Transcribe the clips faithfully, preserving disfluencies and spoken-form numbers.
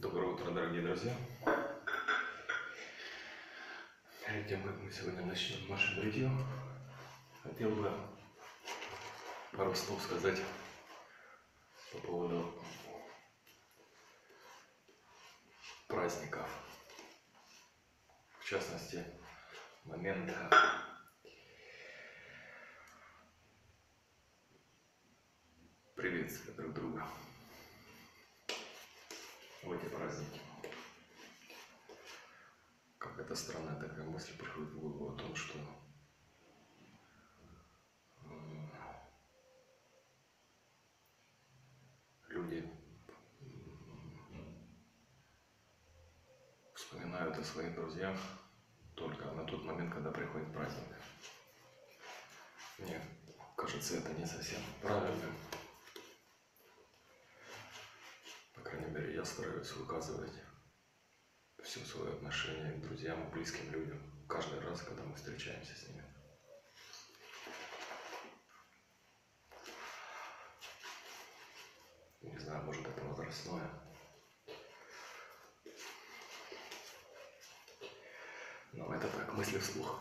Доброе утро, дорогие друзья. Перед тем, как мы сегодня начнем наше бритье, хотел бы пару слов сказать по поводу праздников. В частности, момента приветствия друг друга в эти праздники. Какая-то странная такая мысль приходит в голову о том, что люди вспоминают о своих друзьях только на тот момент, когда приходит праздник. Мне кажется, это не совсем правильным. По крайней мере, я стараюсь выказывать все свое отношение к друзьям и близким людям каждый раз, когда мы встречаемся с ними. Не знаю, может, это возрастное. Но это так, мысли вслух.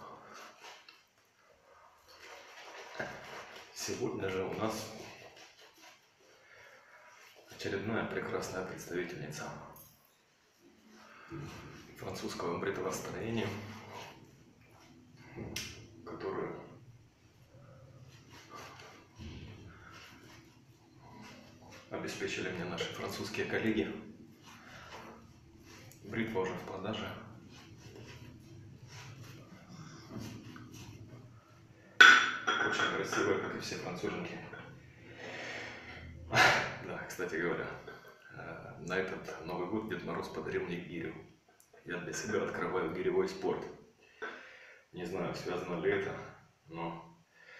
Сегодня же у нас очередная прекрасная представительница французского бритвостроения, которую обеспечили мне наши французские коллеги. Бритва уже в продаже. Очень красивая, как и все француженки. Да, кстати говоря, на этот Новый год Дед Мороз подарил мне гирю. Я для себя открываю гиревой спорт. Не знаю, связано ли это, но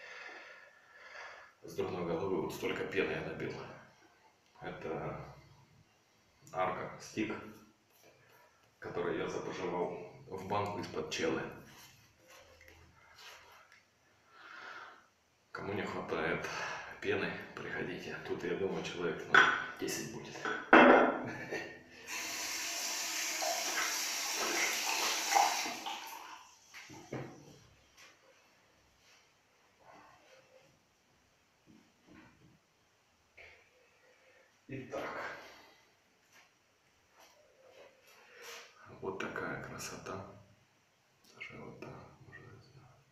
с дурной головы вот столько пены я набил. Это арка, стик, который я запожевал в банку из-под челы. Кому не хватает пены, приходите. Тут, я думаю, человек ну, десять будет. Итак, вот такая красота. Даже вот так, может,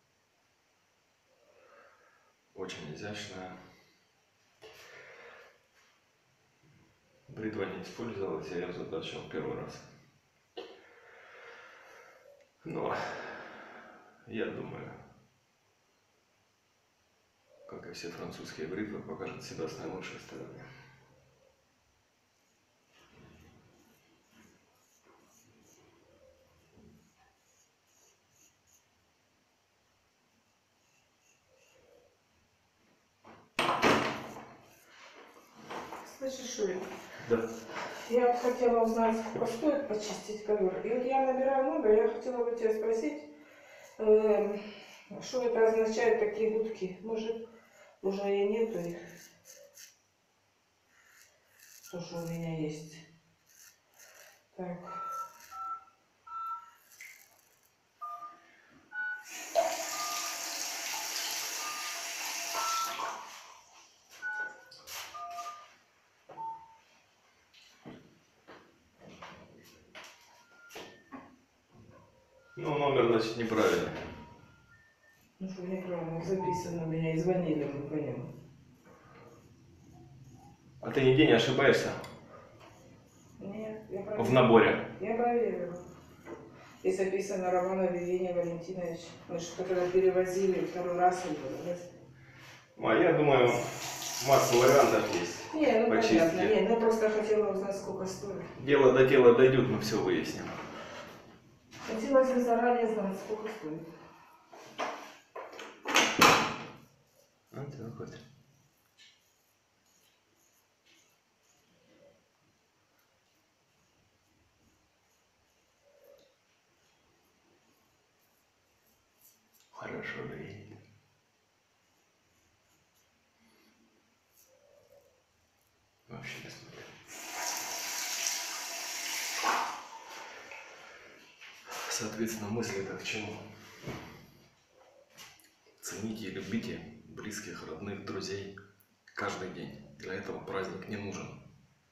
очень изящная. Бритва не использовалась, я ее затачивал первый раз. Но я думаю, как и все французские бритвы, покажут себя с наилучшей стороны. Слышишь, Шурик? Да. Я вот хотела узнать, сколько стоит почистить ковер. И вот я набираю номер, я хотела бы тебя спросить, э, что это означает, такие гудки. Может, уже и нету их. То, что у меня есть. Так. Ну, номер, значит, неправильный. Ну, что неправильно записано у меня, и звонили мы по нему. А ты нигде не ошибаешься? Нет, я проверила. В наборе? Я проверила. И записано Романов Евгений Валентинович. Мы же когда перевозили второй раз его, да? А я думаю, масса вариантов есть. Не, ну почистки. понятно. Не, ну просто хотела узнать, сколько стоит. Дело до дела дойдет, мы все выясним. Хотелось бы заранее знать, сколько стоит. А, ты выходишь. Хорошо греет. Вообще не смотрю. Соответственно, мысль это к чему? Цените и любите близких, родных, друзей каждый день. Для этого праздник не нужен.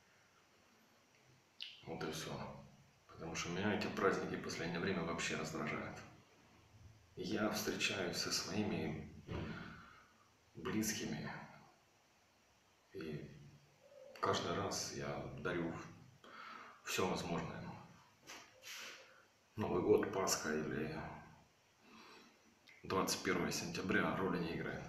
Вот и все. Потому что меня эти праздники в последнее время вообще раздражают. Я встречаюсь со своими близкими, и каждый раз я дарю все возможное. Новый год, Пасха или двадцать первое сентября роли не играет.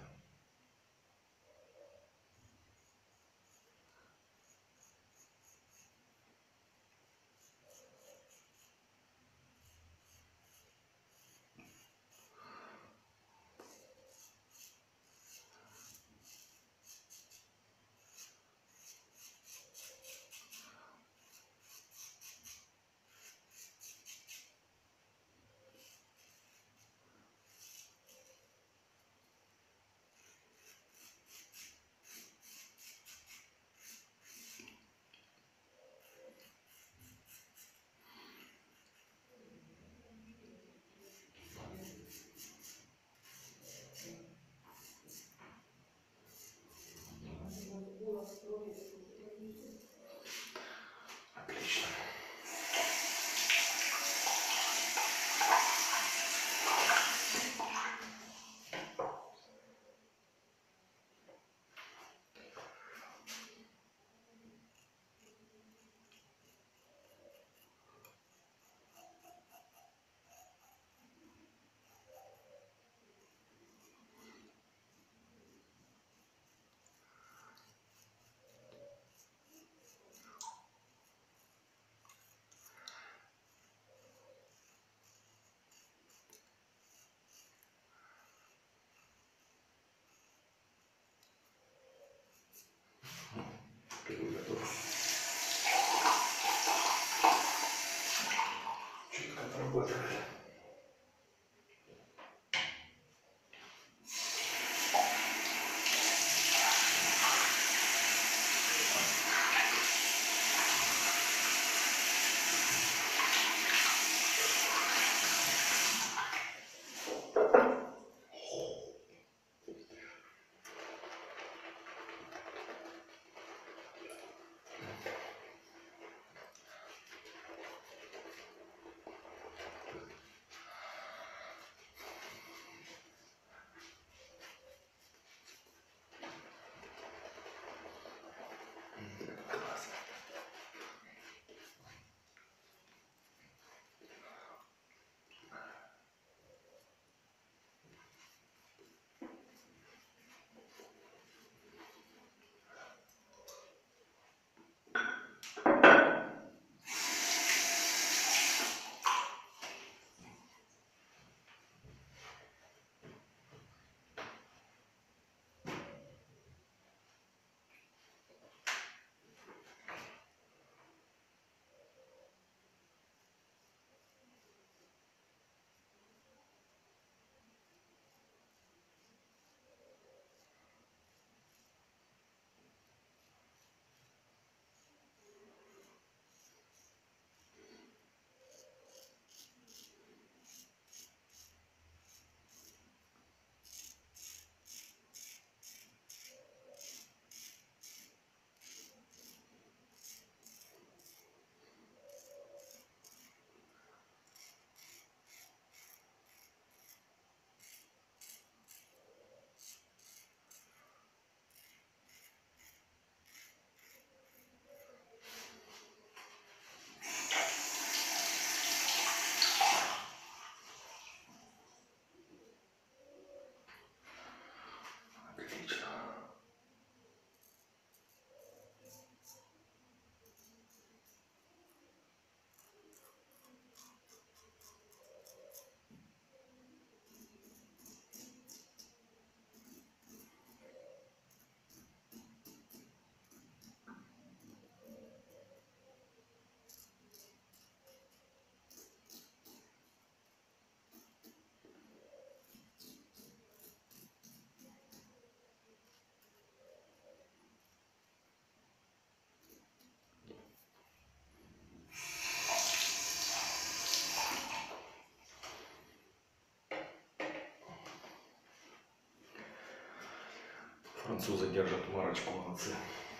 Французы держат марочку, молодцы.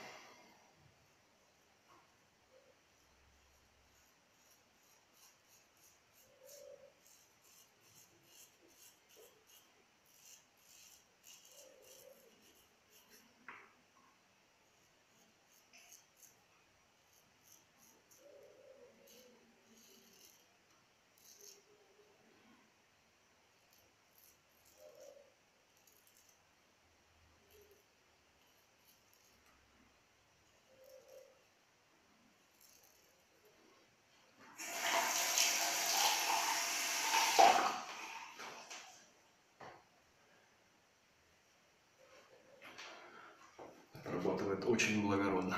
Работает очень благородно.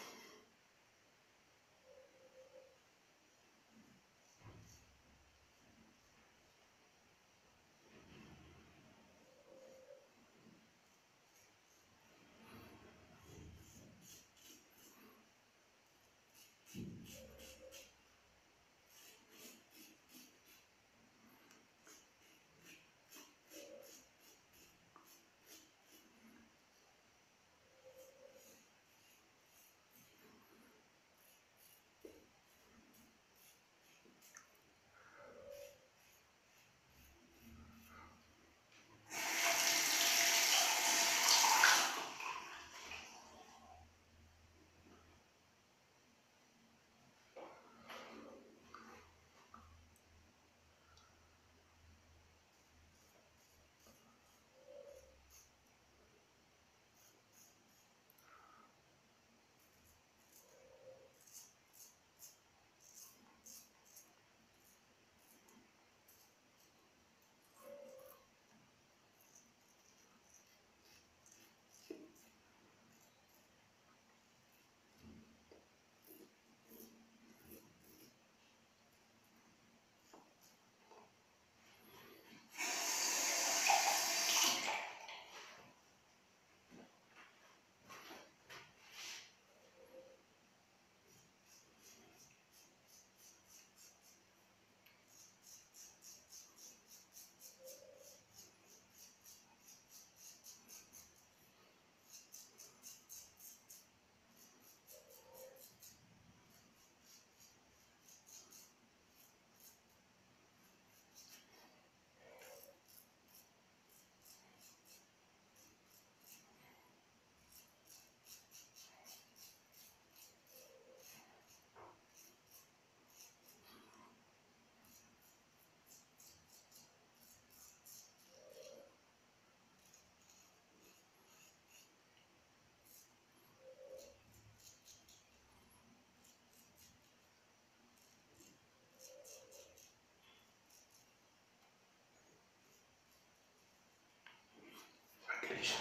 Отлично.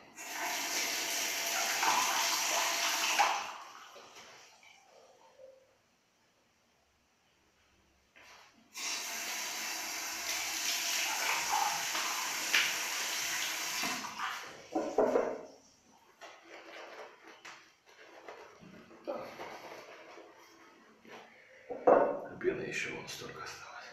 Пены еще вон столько осталось.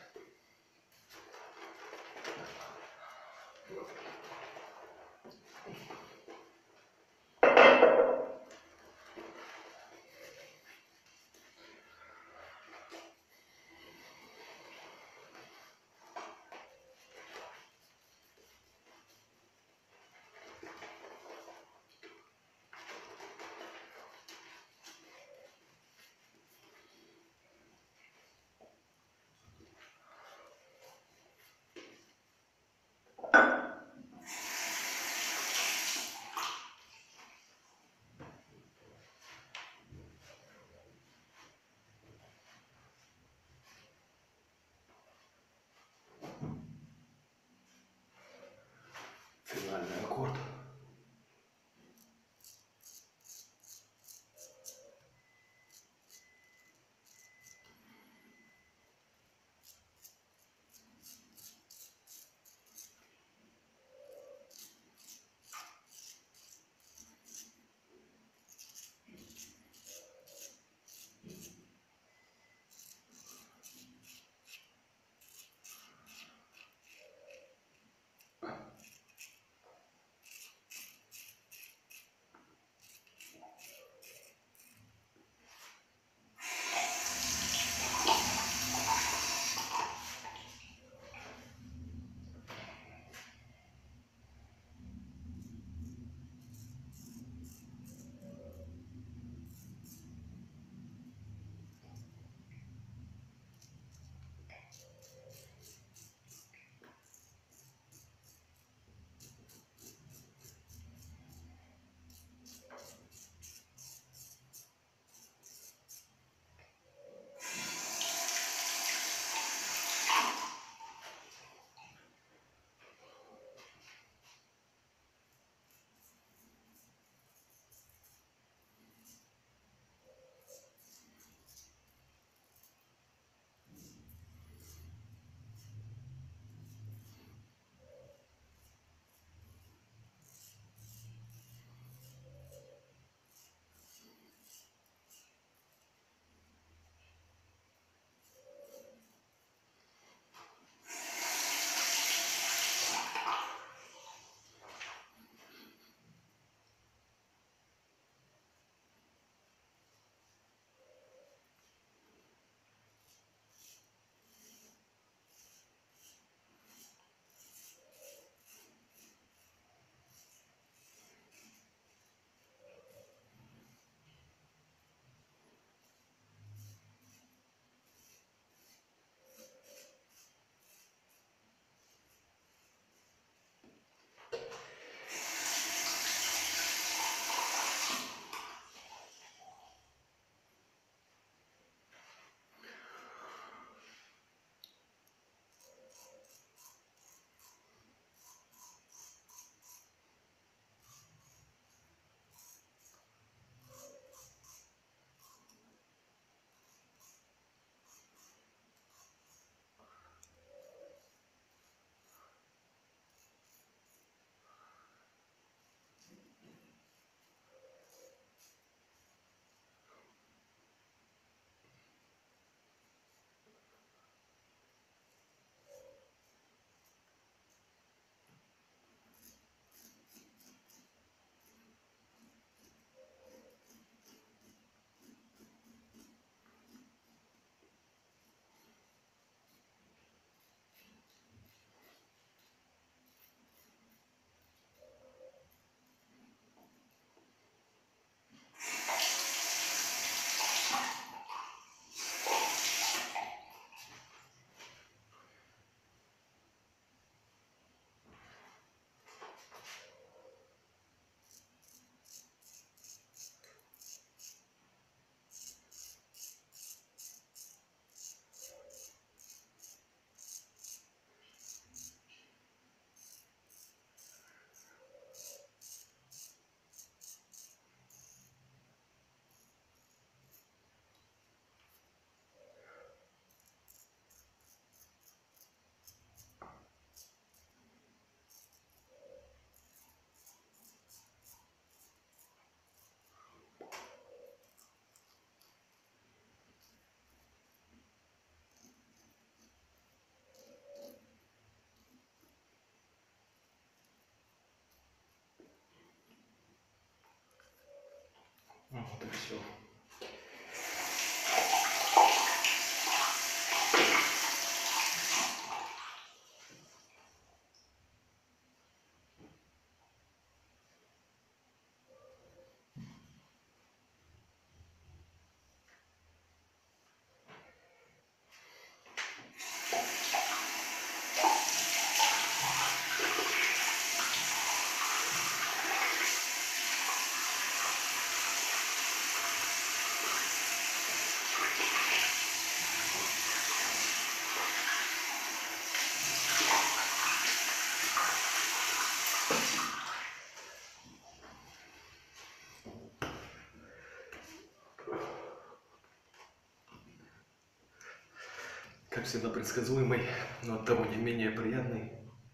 как всегда, предсказуемый, но оттого не менее приятный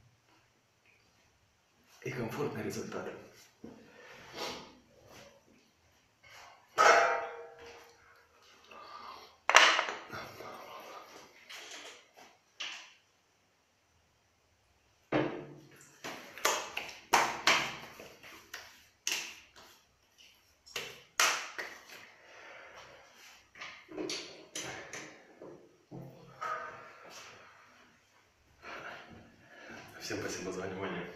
и комфортный результат. Всем спасибо за внимание.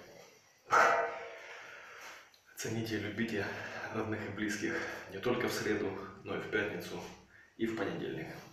Цените и любите родных и близких не только в среду, но и в пятницу и в понедельник.